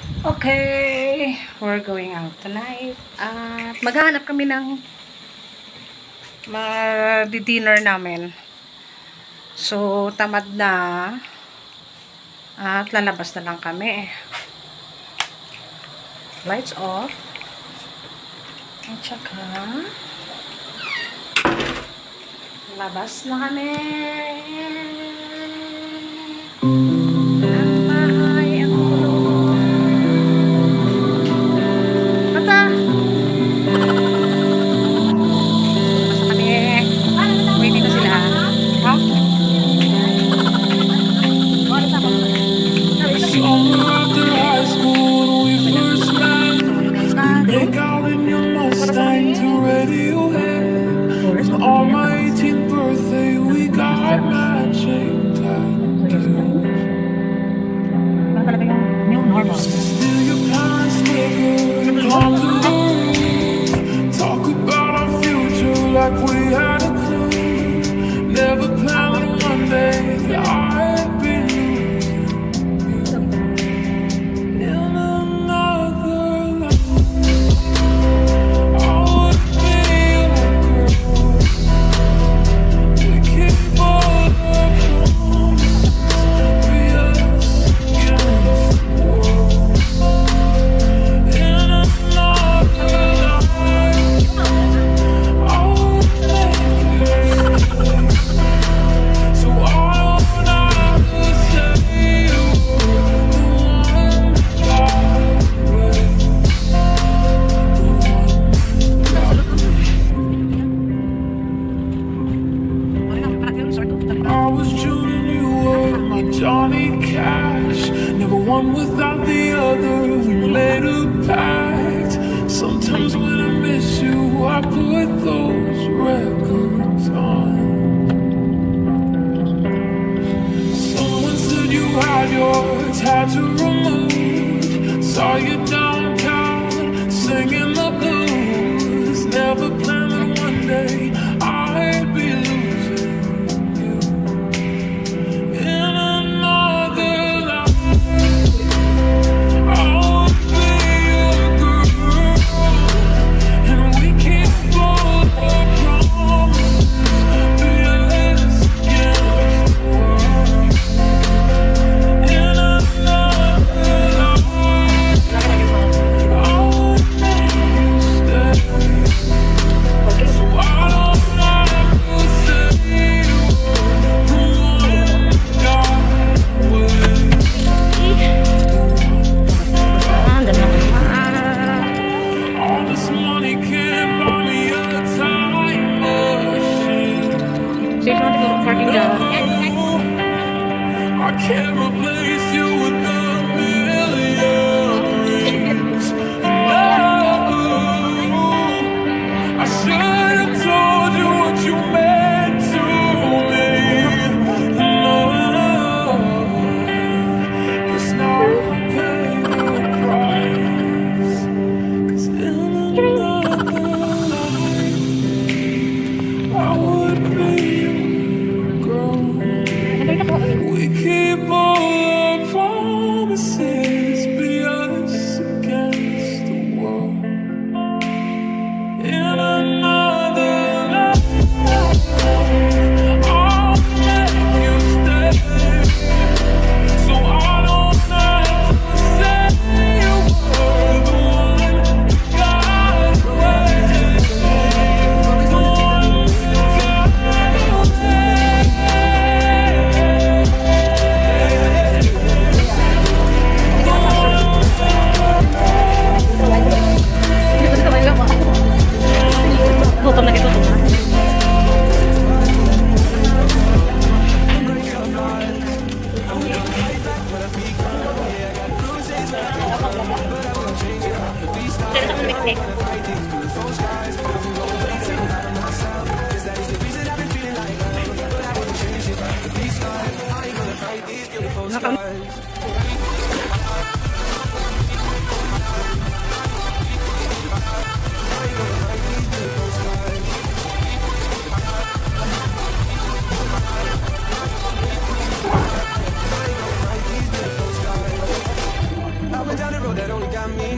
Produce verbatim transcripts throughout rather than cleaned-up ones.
Okay, we're going out tonight. At maghahanap kami ng mag-dinner namin. So, tamad na. At lalabas na lang kami. Lights off. At saka, labas na kami. Like we had a clue, never planned one day I'd be in another life. I would be your girl. We keep all the promises, be us against the world. In another life, Johnny Cash, never one without the other. We made a pact. Sometimes when I miss you, I put those records on. Someone said you had yours, had to remove. Saw you downtown, singing the blues. Never planned that one day I'd be losing you. I can't replace you with a million rings. No, I should have told you what you meant to me. No, it's not paying the price. 'Cause in another life, I would be your girl. We keep all our promises, be us against the world. In another life, I'll make you stay, so I don't have to say you were the one that got away, the one that got away. Gutom na gutom na.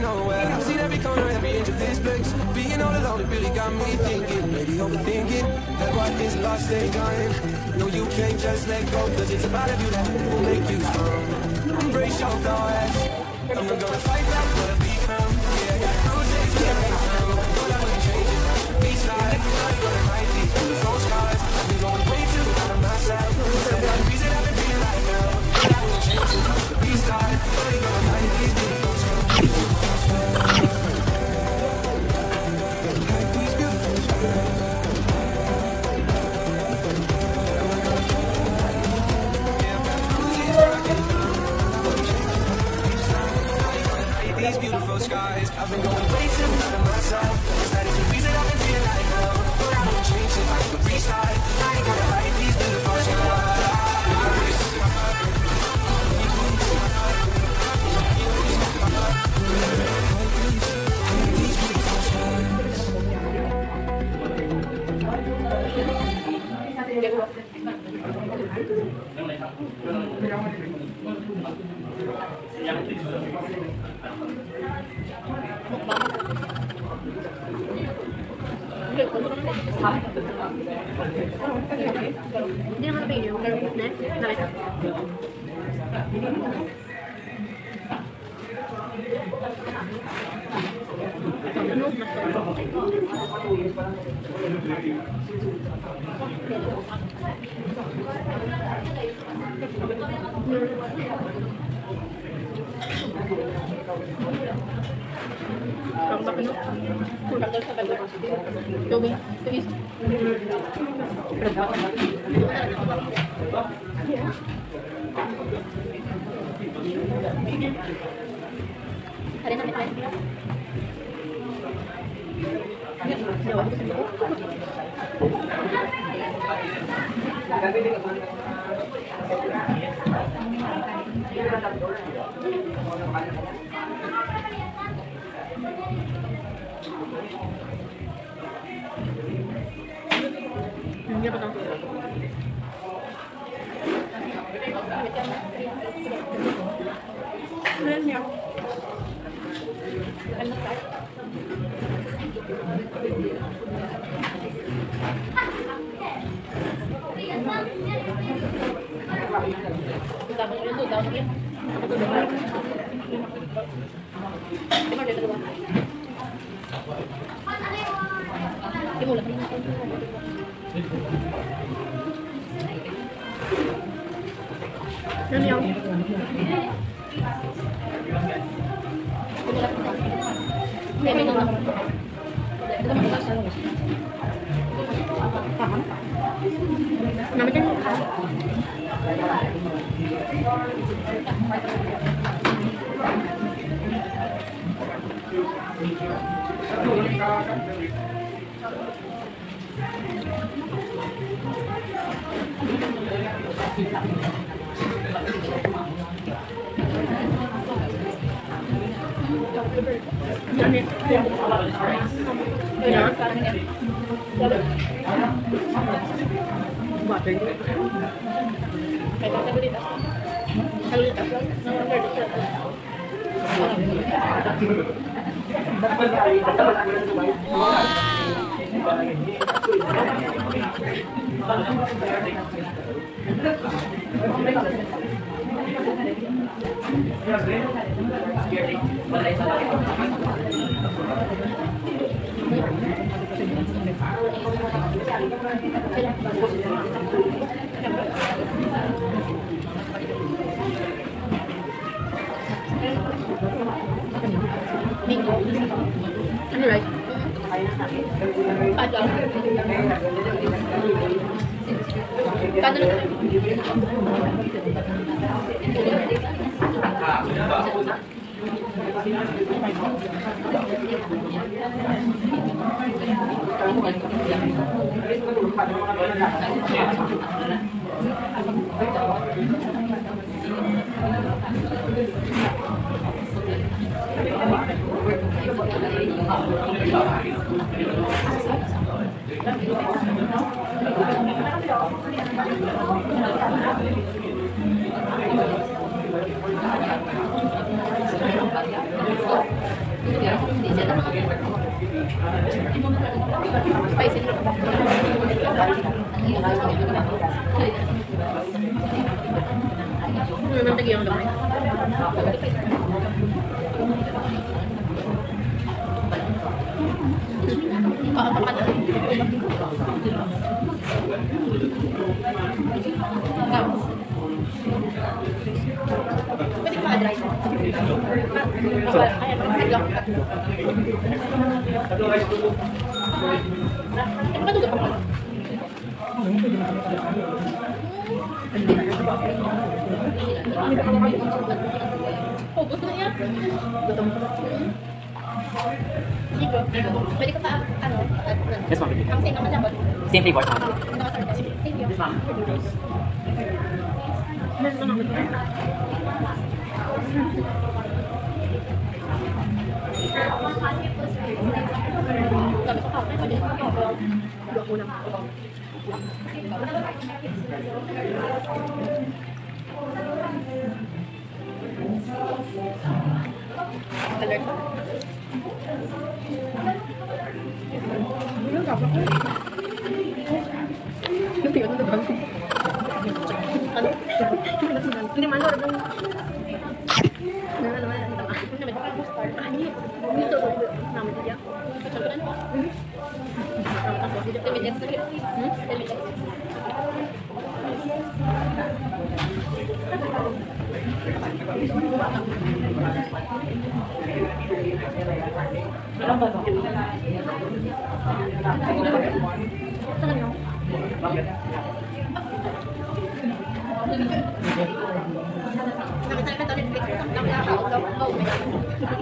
nowhere. I've seen every corner, every inch of this place. Being all alone, it really got me thinking. Maybe overthinking that what is lost ain't gone. No, you can't just let go, cause it's a part of you that will make you strong. Embrace your flaws. I'm not gonna fight back, gonna be firm. Yeah, bruises when I make through. No, that wouldn't change it. Be smart, I'm gonna write these beautiful scars. I've been going way too out of myself. Instead of the reason I've been feeling right now. No, that wouldn't change it. Be smart, I'm gonna write these beautiful scars. These beautiful scars. These beautiful skies, I've been going way too out of myself. That is the reason I've been feeling like hell. But I won't change it, I could restart. I ain't gonna hide these beautiful skies. Hindi naman pili yung garlic na. Nakita. Ano? Ang bakit no? Kulang daw sa balo. Tubig. Tubig. Hari na may tayo. Hindi ba ito? Ano niya? Ano ka? Dapat yun ito, dapat yun. Di ba dito ba? Di mo lang. Ano yun? Kaya may nang namin yan. Bingo. Ano right? Padang. Padang. Spicy. Memang tadi yang gamay. Pwede ka dry. Ayan, lang. Ano ba ito? Oh, gusto na yan. Gutom. Sige. Pwede ka pa, ano? Yes, ma'am. Ang same naman dapat. Same flavor, ma'am. Thank you. Yes, ma'am. Alert. Hindi man lor ng ano naman ang tama. Hindi naman ang star. Ani, dito naman dia. Kacalan. Tapos dito kami dito sa hmm? Ilan ba ito? Bakit? Nakita ka tadi Netflix ang nakaka-outlaw. Oh my god.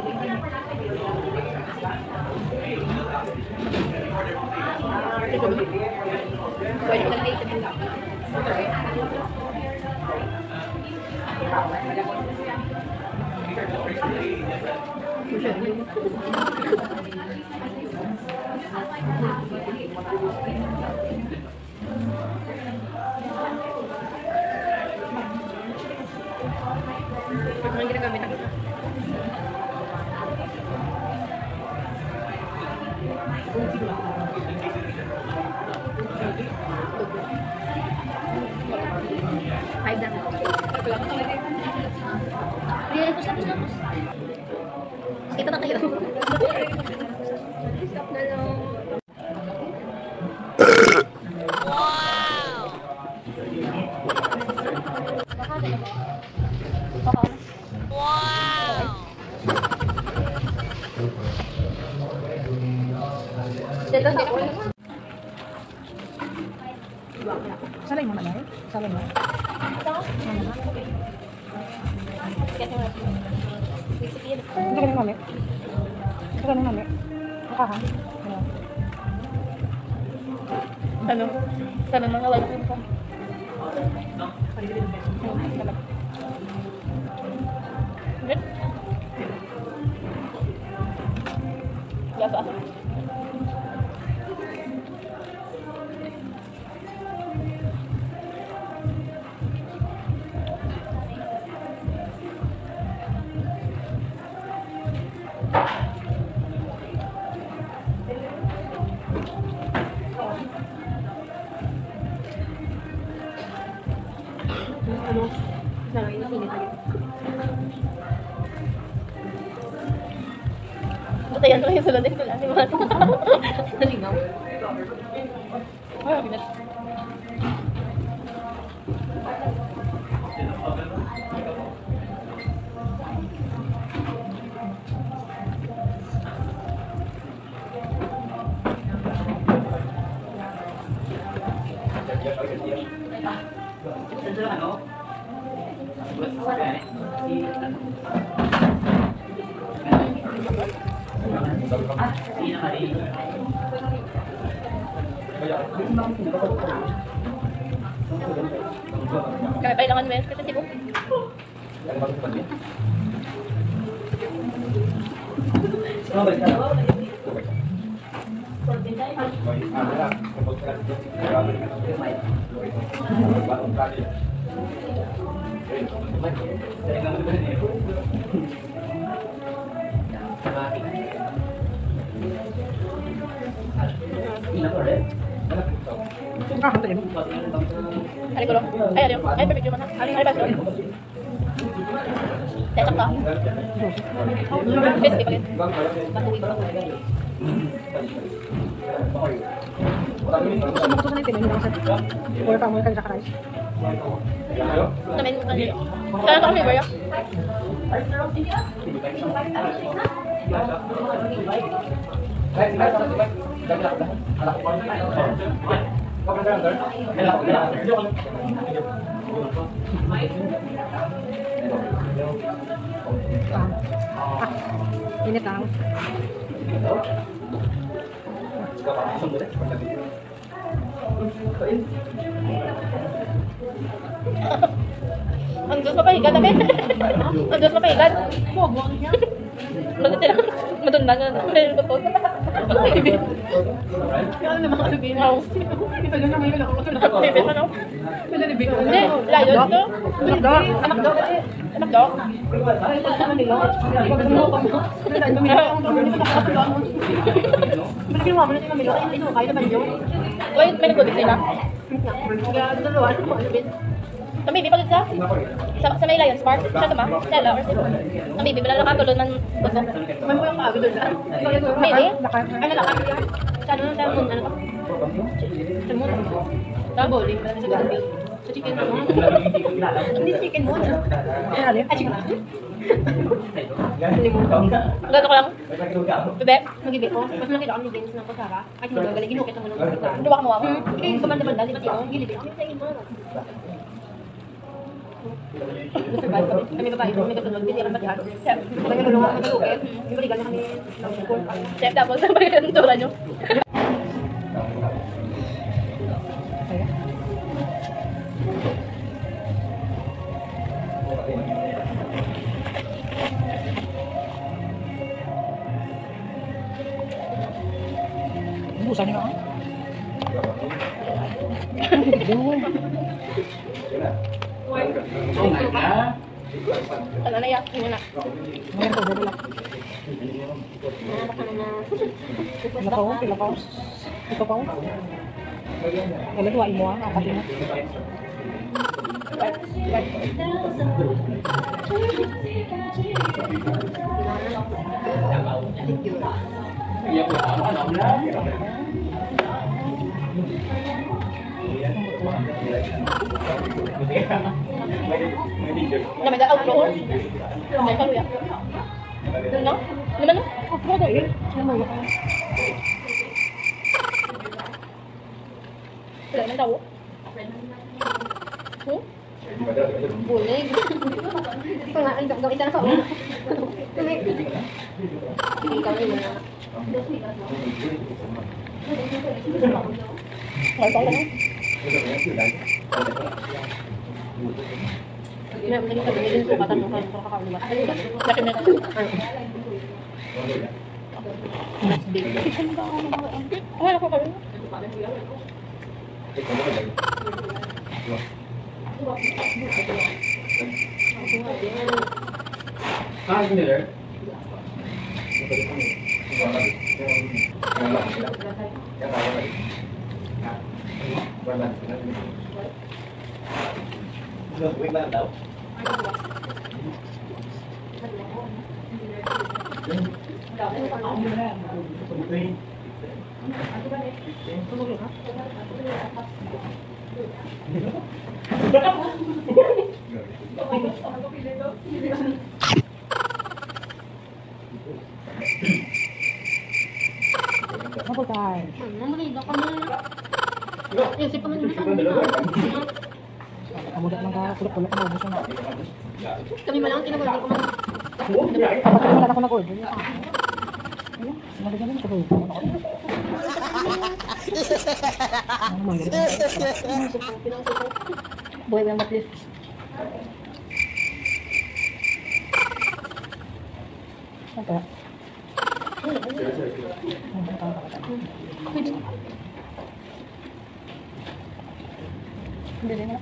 Pwede ka lang i-sabihin lang. Pag mga ginagamit ako. Five na. Hindi, tapos, tapos, tapos. Kita na kayo. Stop na lang. Salay mo malay? Salay mo? Hindi ka nang mami? Hindi ka nang mami? Makahan? Ano? Sana mga live ko. Good? Biasa. Ano? Sana isinit lagi. Batayan ko yung sulod ko lang. Nalinaw. Ay, pinat. Kaya kailangan mo yan kasi tipo. Thank you. Ah, hantayin mo. Ay, gulo. Ay, ano? Ay, barbecue man. Ay, ay, baso. Tetok ka. Crispy pa rin. Batuwi ba? Gusto mo ko sa natin, hindi mo kasi. Or pa mo yung kanisa ka rice. Namin mo kanil. Kaya ito kami ba ya? Ah, init lang. Ang Diyos mapahigan namin. Ang Diyos mapahigan. Bakit sila? Madundan na. Kaya ko to. Kaya naman ano Wow. Ito lang naman yun ako. Bibit pa no? Hindi, layo dito. Amakdo. Amakdo. Amakdo. Wait, may nagbudik sila. Kami, di pa sa? Sa, sa may Lions Park? Sa tama? Stella or sino? Kami, di ba lang nakatulog ng gusto? May mo yung kaagad doon saan? Maybe? Ano lang? Sa ano? Sa moon? Ano to? Sa moon? Sa bowling? Sa bowling? Sa chicken moon? Hindi sa chicken moon. Ano? Ah, chicken moon? Gato ko lang. Bebe, Magibi ko, mas nakita kami ni James ng Pasara. At hindi ko galing, ginukit ang mga ng duwa ka mo ako. Eh, kumanda-banda, di ba siya? Gilid ako. Sa inyo. Survive kami. Kami babae ko, may katulog. Hindi lang patihan. Kami nalulungan kami lukit. Yung balikan na kami ng school. Chef, tapos sabay yung tura nyo. Busan niyo ako. Ano na yan? Ano na? Ngayon ko, dito lang. Pila pa ako, pila pa ako. Ito pa ako. Kailan tuwain mo ah, apat yun. Naman na outro. Naman ka luya. No? Naman no? Ako na eh. Ano mo yun? Wala nang tao. Hmm? Bulig. Ito nga, ang gawin na sa ulo. Ikaw na yun. Ngayon pa lang. Meron din kami din sukatan mo kung kakauliwa. Laki na ito. Wala ko kami. Ah, hindi there. Wait lang daw. Ako tayo. Ano mo rin, baka mo. Yung sipa man yung Kamuda lang ka, kulak-kulak na ubos na. kami malang kinagulog ko man. Kapag wala na ako nag-order. Ayun, nalagyan na ito. Ano mo yun? Buhay mo yung matlis. Ano kaya? Hindi na.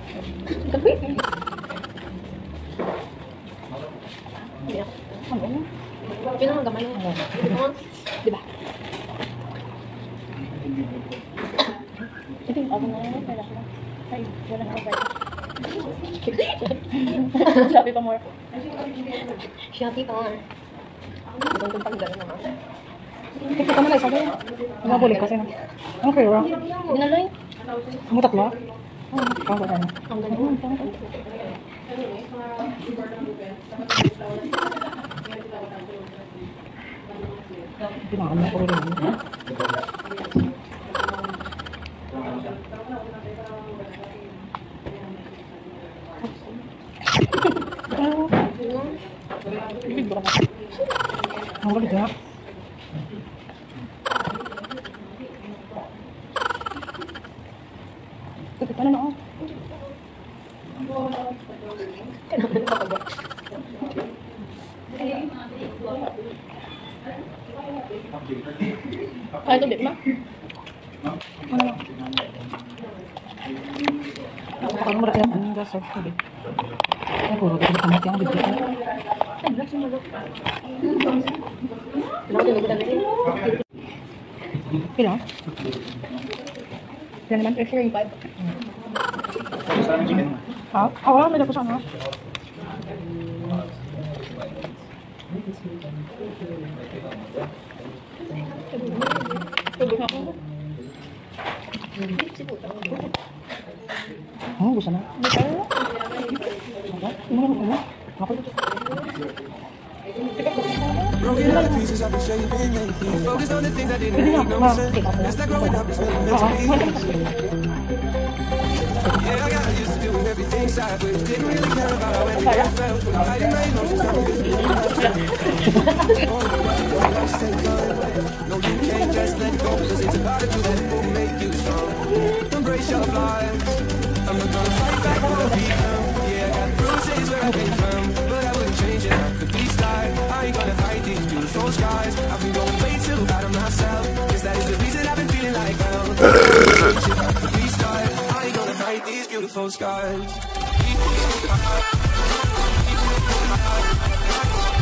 Yun ang gamay mo. Di ba? Sige, Ako na yun, wala ko. Ay, wala na ako. Shopee pa more. Shopee pa nga. Ibang kong pang gano'n naman. Ito ka na sabi. Nabuli kasi na. Ano kayo? Dinaloy? Ang tatlo? Oo, ang tatlo. Ang gano'n. Pinakam na puro rin. Bibig ba ka? Ang galit na. Kapit na na ako. Kaya ito, bit ma? Ano na? Parang mura yan. Ang gas of tubig. Ay, puro ka naman yung bibig. Ay, black yung malok. Wala ko tinagod ang rin. Pila? Yan naman. Extra yung five. Ha? Ah, wala. May dapo siya, ha? Tubig ako. Oh, gusto na. Ano na ano? Ako. Broken out of pieces I've been shaping lately. Focused on the things that didn't make no sense. That's like growing up, it's what it meant to be. Yeah, I got used to doing everything sideways. Didn't really care about how anything felt. Hiding my emotions, I was just no, you can't just let go, cause it's a part of you that will make you strong. Embrace your flaws. I'm not gonna fight back or beat them. Yeah, I got bruises where I came from, but I wouldn't change it. I could be scarred. I ain't gonna hide these beautiful scars. I've been going way too hard on myself, cause that is the reason I've been feeling like hell. I could be scarred. I ain't gonna hide these beautiful scars.